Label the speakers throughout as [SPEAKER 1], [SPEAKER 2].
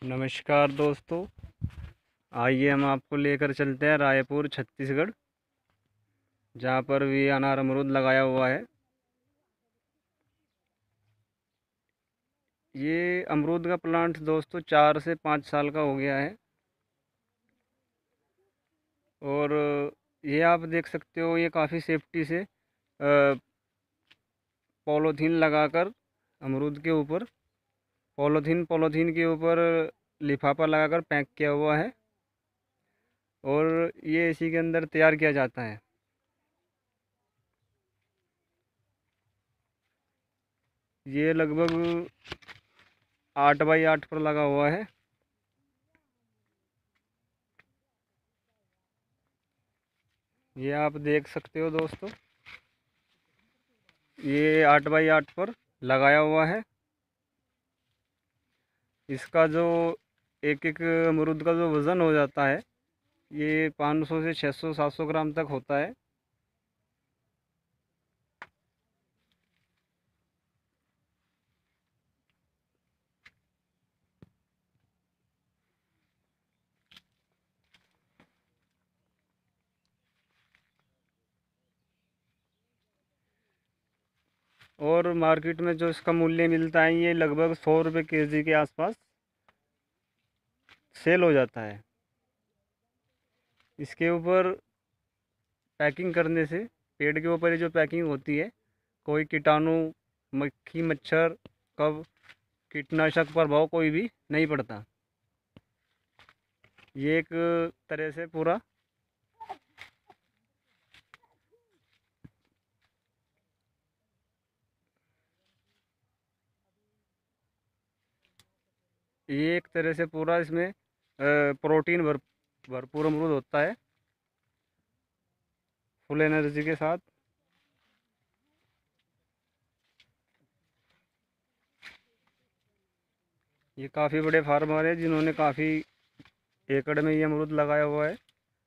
[SPEAKER 1] नमस्कार दोस्तों। आइए हम आपको लेकर चलते हैं रायपुर छत्तीसगढ़, जहाँ पर भी अनार अमरूद लगाया हुआ है। ये अमरूद का प्लांट दोस्तों 4 से 5 साल का हो गया है। और ये आप देख सकते हो, ये काफ़ी सेफ्टी से पॉलीथीन लगाकर अमरूद के ऊपर पॉलीथीन पॉलीथीन के ऊपर लिफाफा लगाकर पैक किया हुआ है और ये इसी के अंदर तैयार किया जाता है। ये लगभग 8 बाई 8 पर लगा हुआ है। ये आप देख सकते हो दोस्तों, ये 8 बाई 8 पर लगाया हुआ है। इसका जो एक एक अमरूद का जो वज़न हो जाता है, ये 500 से 600 700 ग्राम तक होता है। और मार्केट में जो इसका मूल्य मिलता है, ये लगभग 100 रुपये केजी के आसपास सेल हो जाता है। इसके ऊपर पैकिंग करने से, पेड़ के ऊपर ये जो पैकिंग होती है, कोई कीटाणु, मक्खी, मच्छर, कब कीटनाशक प्रभाव कोई भी नहीं पड़ता। ये एक तरह से पूरा ये एक तरह से पूरा इसमें प्रोटीन भरपूर अमरूद होता है, फुल एनर्जी के साथ। ये काफ़ी बड़े फार्मर है जिन्होंने काफ़ी एकड़ में ये अमरूद लगाया हुआ है।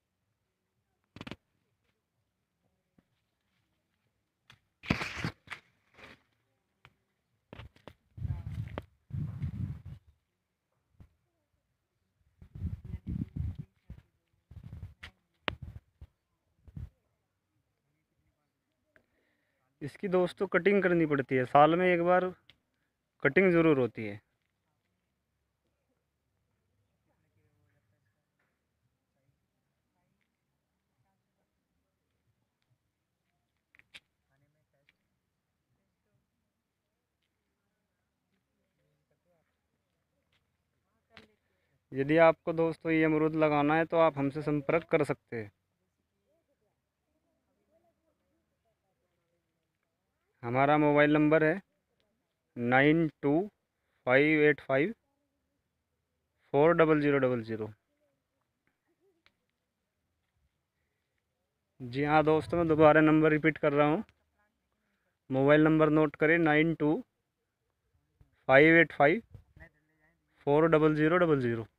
[SPEAKER 1] इसकी दोस्तों कटिंग करनी पड़ती है, साल में एक बार कटिंग ज़रूर होती है। यदि आपको दोस्तों ये अमरूद लगाना है तो आप हमसे संपर्क कर सकते हैं। हमारा मोबाइल नंबर है 9258540000। जी हाँ दोस्तों, मैं दोबारा नंबर रिपीट कर रहा हूँ। मोबाइल नंबर नोट करें, 9258540000।